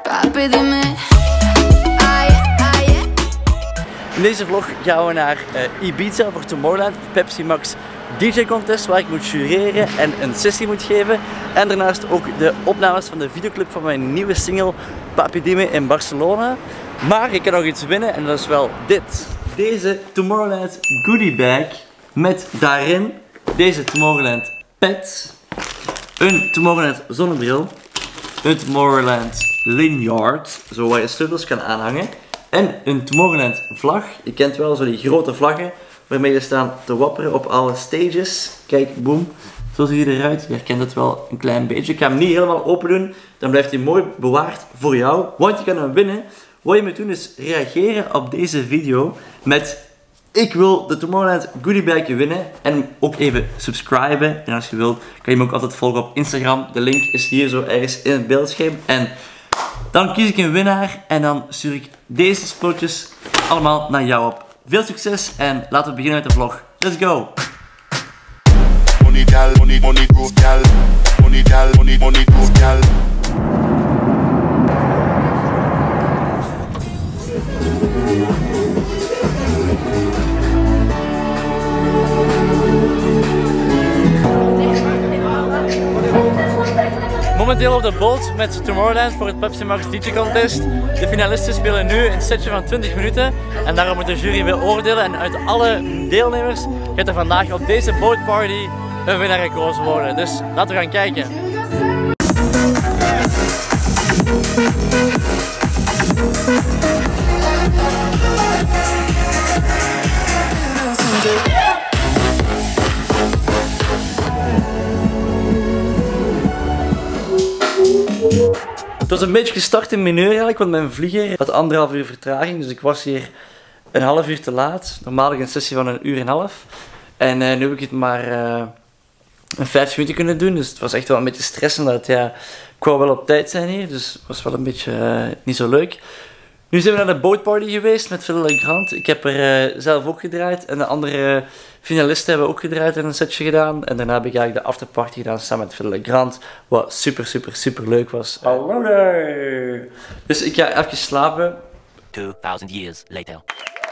Papi, dime. In deze vlog gaan we naar Ibiza voor Tomorrowland, Pepsi Max DJ Contest, waar ik moet jureren en een sessie moet geven. En daarnaast ook de opnames van de videoclip van mijn nieuwe single Papi Dime in Barcelona. Maar ik kan nog iets winnen en dat is wel dit. Deze Tomorrowland goodie bag met daarin deze Tomorrowland pet, een Tomorrowland zonnebril, een Tomorrowland lanyard, zo waar je sleutels kan aanhangen. En een Tomorrowland vlag. Je kent wel zo die grote vlaggen waarmee je staan te wapperen op alle stages. Kijk, boom. Zo ziet hij eruit. Je herkent het wel een klein beetje. Ik ga hem niet helemaal open doen. Dan blijft hij mooi bewaard voor jou. Want je kan hem winnen. Wat je moet doen is reageren op deze video met: ik wil de Tomorrowland goodie bag winnen. En ook even subscriben. En als je wilt kan je me ook altijd volgen op Instagram. De link is hier zo ergens in het beeldscherm. En dan kies ik een winnaar en dan stuur ik deze spulletjes allemaal naar jou op. Veel succes en laten we beginnen met de vlog. Let's go! Momenteel op de boot met Tomorrowland voor het Pepsi Max DJ Contest. De finalisten spelen nu een setje van 20 minuten en daarom moet de jury weer oordelen. En uit alle deelnemers gaat er vandaag op deze bootparty een winnaar gekozen worden. Dus laten we gaan kijken. Het was een beetje gestart in mineur eigenlijk, want mijn vlieger had 1,5 uur vertraging. Dus ik was hier een half uur te laat. Normaal had ik een sessie van 1,5 uur. En nu heb ik het maar een 50 minuten kunnen doen. Dus het was echt wel een beetje stressend. Dat, ja, ik wou wel op tijd zijn hier, dus het was wel een beetje niet zo leuk. Nu zijn we naar de boatparty geweest met Phil Legrand. Ik heb er zelf ook gedraaid en de andere finalisten hebben ook gedraaid en een setje gedaan. En daarna heb ik eigenlijk de afterparty gedaan samen met Phil Legrand, wat super leuk was. Hallo daar! Dus ik ga even slapen. 2000 years later.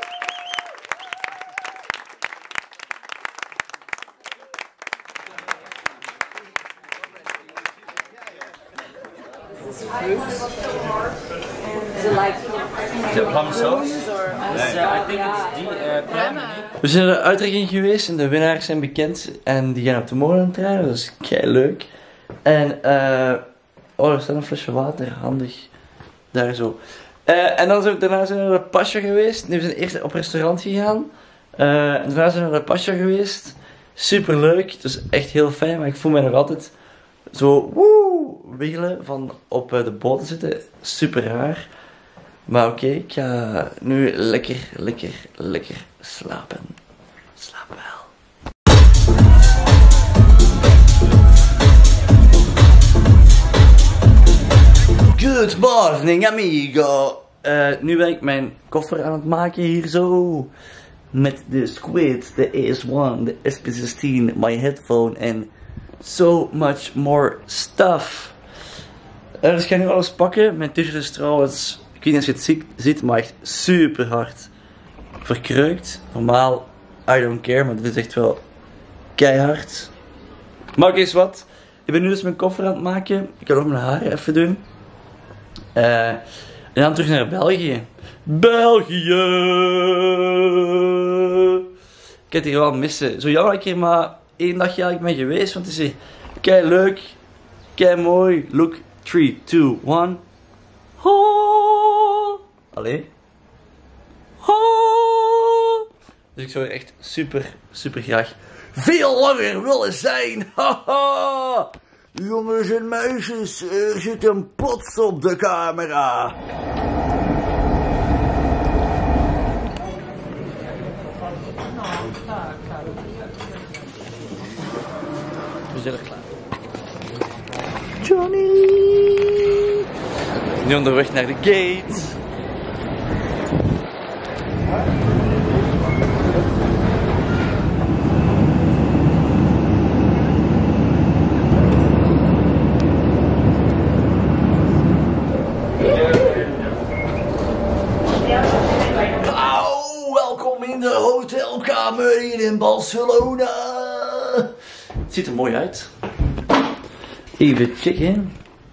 Plum sauce? I think it's plum. We zijn naar de uitreiking geweest en de winnaars zijn bekend en die gaan op Tomorrowland draaien, dat is kei leuk. En oh, er staat een flesje water, handig. Daar zo. En dan daarna zijn we naar de Pasha geweest. Nu zijn we eerst op restaurant gegaan. En daarna zijn we naar de Pasha geweest. Super leuk, het is echt heel fijn, maar ik voel mij nog altijd zo wiggelen van op de boot te zitten. Super raar. Maar oké, ik ga nu lekker slapen. Slaap wel. Good morning, amigo. Nu ben ik mijn koffer aan het maken hier zo. Met de Squid, de AS1, de SP16, my headphone en so much more stuff. Dus ik ga nu alles pakken. Mijn t-shirt is trouwens, ik weet niet of je het ziet, maar echt super hard verkreukt. Normaal, I don't care, maar dit is echt wel keihard. Maar oké, is wat. Ik ben nu dus mijn koffer aan het maken. Ik ga nog mijn haren even doen. En dan terug naar België. België! Ik heb het hier wel missen. Zo jammer dat ik hier maar 1 dagje eigenlijk ben geweest, want het is hier kei leuk, kei mooi. Look, 3, 2, 1. Allee. Dus ik zou er echt super graag veel langer willen zijn. Haha. Jongens en meisjes, er zit een pot op de camera. We zijn er klaar. Johnny! Nu onderweg naar de gate. badkamer hier in Barcelona. Het ziet er mooi uit. Even checken.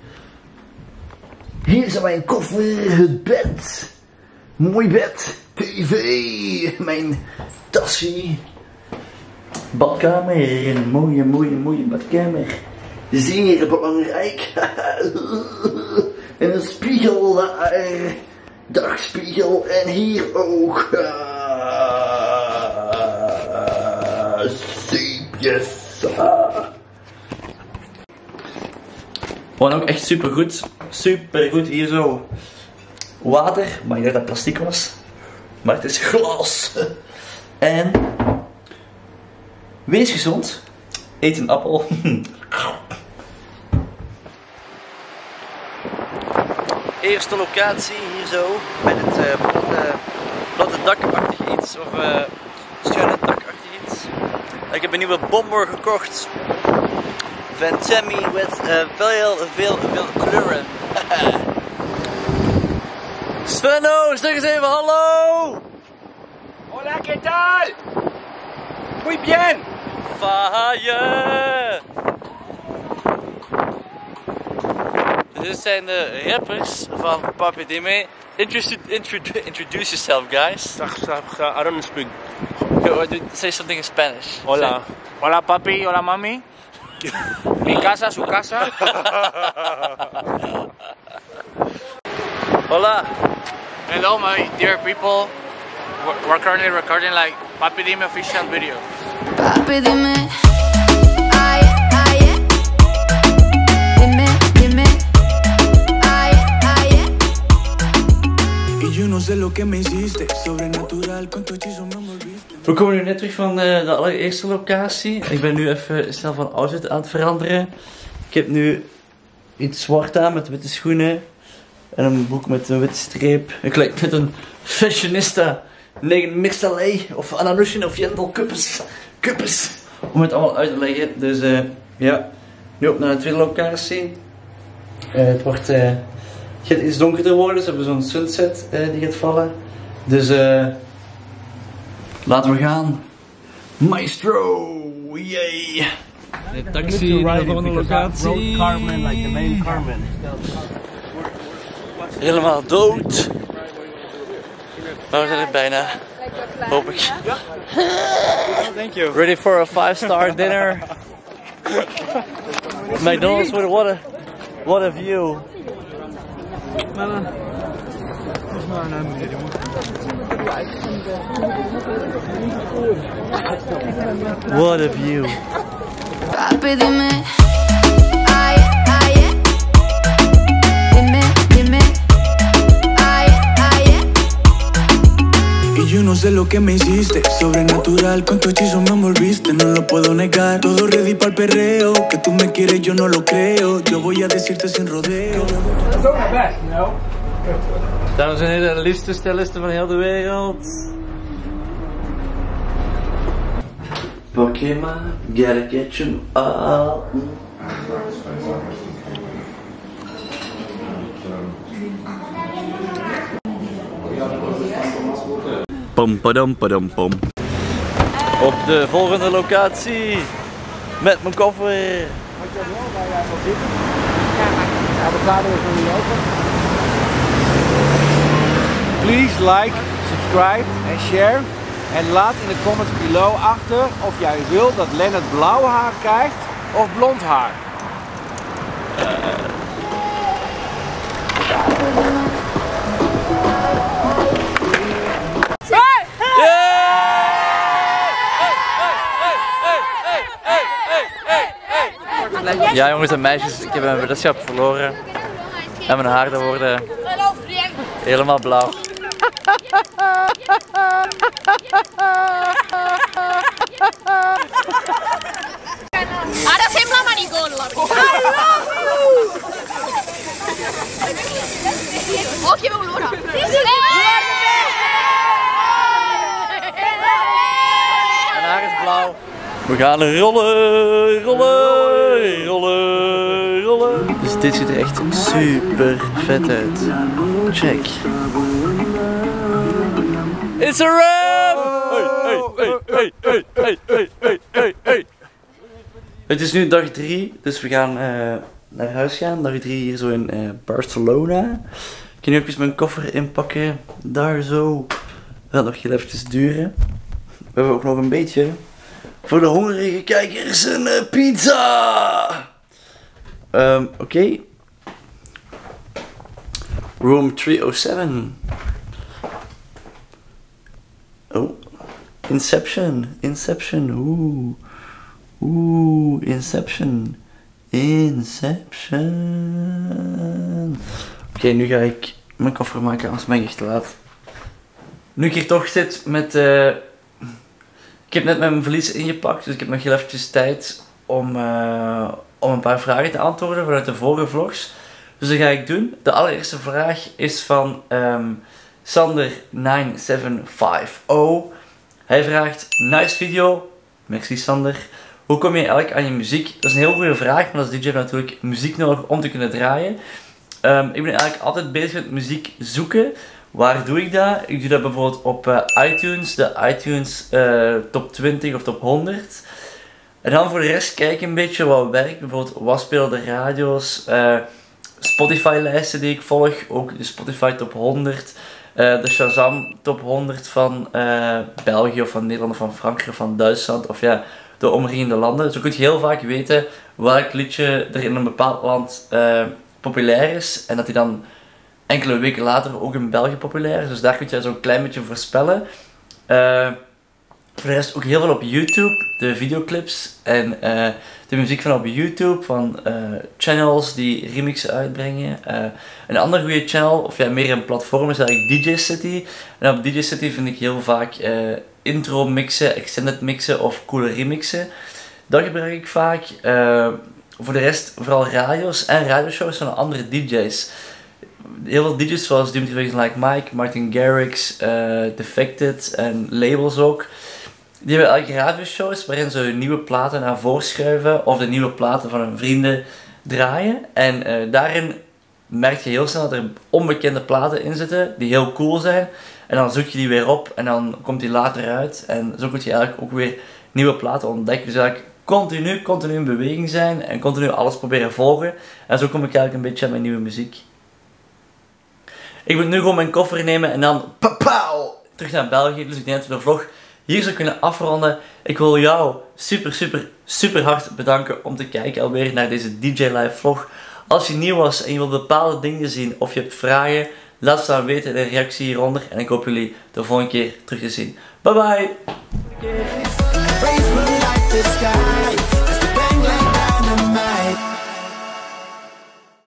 Hier is mijn koffer, het bed. Mooi bed, tv, mijn tassie. Badkamer, een mooie badkamer. Zeer belangrijk. En een spiegel daar. Dagspiegel en hier ook. Zeepjes. Gewoon ook echt super goed. Super goed hier zo. Water, maar ik dacht dat het plastic was. Maar het is glas. En wees gezond. Eet een appel. Eerste locatie hier zo. Met het platte dakachtig iets. Of schuine dakachtig iets. Ik heb een nieuwe bomber gekocht. Van Tammy met veel kleuren. Svenno, zeg eens even hallo! Hola, ¿qué tal? Muy bien. Fire! Dit zijn de rappers van Papi Dime. Introduce yourself, guys. I don't speak. Say something in Spanish. Hola. Hola, papi. Hola, mami. Mi casa, su casa. Hola. Hello, my dear people. We're currently recording like Papi Dime official video. Papi, dime. Ay, ay, dime, dime. Ay, ay. Y yo no sé lo que me hiciste, sobrenatural, con tu hechizo me envolviste. We komen nu net terug van de allereerste locatie. Ik ben nu even snel van outfit aan het veranderen. Ik heb nu iets zwart aan met witte schoenen. En een broek met een witte streep. Ik lijk met een fashionista. Negen Mixalay of Ananushin of Jendel Kuppes. Om het allemaal uit te leggen. Dus ja. Nu op naar de tweede locatie. Het gaat iets donkerder worden. Dus we hebben zo'n sunset die gaat vallen. Dus laten we gaan. Maestro! Yay! De taxi naar de volgende locatie. Carmen, like the name Carmen. Helemaal dood. Maar we zijn er bijna. Hoop ik. Thank you. Ready for a 5-star dinner. McDonald's with what a view. What a view. Papi, dime. Ay, ay, dime, dime. Ay, ay. Y yo no sé lo que me hiciste, sobrenatural, con tu hechizo me envolviste, no lo puedo negar. Todo ready para el perreo, que tú me quieres yo no lo creo. Yo voy a decirte sin rodeo. Dames en heren, de liefste stylisten van heel de wereld. Pokémon, gotta catch 'em all. Pom padam padam pom. Op de volgende locatie. Met mijn koffer. Please like, subscribe en share. En laat in de comments below achter of jij wilt dat Lennart blauw haar krijgt of blond haar. Ja jongens en meisjes, ik heb mijn weddenschap verloren. En mijn haren worden helemaal blauw. Ahora sembla maricón la Oh, que me olora. Mijn haar is blauw. We gaan rollen, rollen, rollen, rollen. Dus dit ziet er echt super vet uit. Check. It's a wrap! Hey, hey, hey, Het is nu dag 3, dus we gaan naar huis gaan. Dag 3 hier zo in Barcelona. Ik kan nu even mijn koffer inpakken. Daar zo. Dat gaat nog heel eventjes duren. We hebben ook nog een beetje voor de hongerige kijkers een pizza. Oké. Room 307. Oh. Inception. Inception. Oeh, Inception. Inception. Oké, nu ga ik mijn koffer maken, anders ben ik echt te laat. Nu ik hier toch zit met... Ik heb net mijn valies ingepakt, dus ik heb nog heel eventjes tijd om een paar vragen te antwoorden vanuit de vorige vlogs. Dus dat ga ik doen. De allereerste vraag is van Sander9750. Hij vraagt, nice video. Merci Sander. Hoe kom je eigenlijk aan je muziek? Dat is een heel goede vraag, want als DJ heb je natuurlijk muziek nodig om te kunnen draaien. Ik ben eigenlijk altijd bezig met muziek zoeken. Waar doe ik dat? Ik doe dat bijvoorbeeld op iTunes, de iTunes top 20 of top 100. En dan voor de rest kijk ik een beetje wat werkt. Bijvoorbeeld wat spelen de radio's, Spotify lijsten die ik volg, ook de Spotify top 100. De Shazam top 100 van België of van Nederland of van Frankrijk of van Duitsland of ja, de omringende landen. Zo kun je heel vaak weten welk liedje er in een bepaald land populair is en dat die dan enkele weken later ook in België populair is. Dus daar kun je zo'n klein beetje voorspellen. Voor de rest ook heel veel op YouTube, de videoclips en de muziek van op YouTube, van channels die remixen uitbrengen. Een andere goede channel, of ja, meer een platform, is eigenlijk DJ City. En op DJ City vind ik heel vaak intro mixen, extended mixen of coole remixen. Dat gebruik ik vaak. Voor de rest vooral radio's en radioshows van andere DJ's. Heel veel DJ's zoals Dimitri Vegas Like Mike, Martin Garrix, Defected en labels ook. Die hebben eigenlijk radioshows waarin ze hun nieuwe platen naar voren schuiven of de nieuwe platen van hun vrienden draaien. En daarin merk je heel snel dat er onbekende platen in zitten die heel cool zijn. En dan zoek je die weer op en dan komt die later uit. En zo kun je eigenlijk ook weer nieuwe platen ontdekken. Dus eigenlijk continu in beweging zijn en continu alles proberen volgen. En zo kom ik eigenlijk een beetje aan mijn nieuwe muziek. Ik moet nu gewoon mijn koffer nemen en dan terug naar België. Dus ik denk dat we de vlog hier zou kunnen afronden. Ik wil jou super hard bedanken om te kijken alweer naar deze DJ Live vlog. Als je nieuw was en je wilt bepaalde dingen zien of je hebt vragen, laat het dan weten in de reactie hieronder. En ik hoop jullie de volgende keer terug te zien. Bye bye!